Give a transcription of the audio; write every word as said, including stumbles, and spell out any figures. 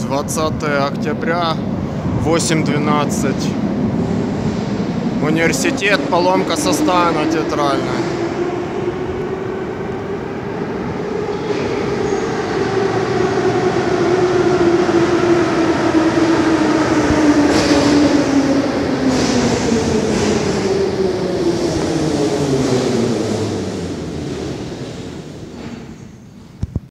двадцатое октября, восемь двенадцать. Университет, поломка состава на Театральной.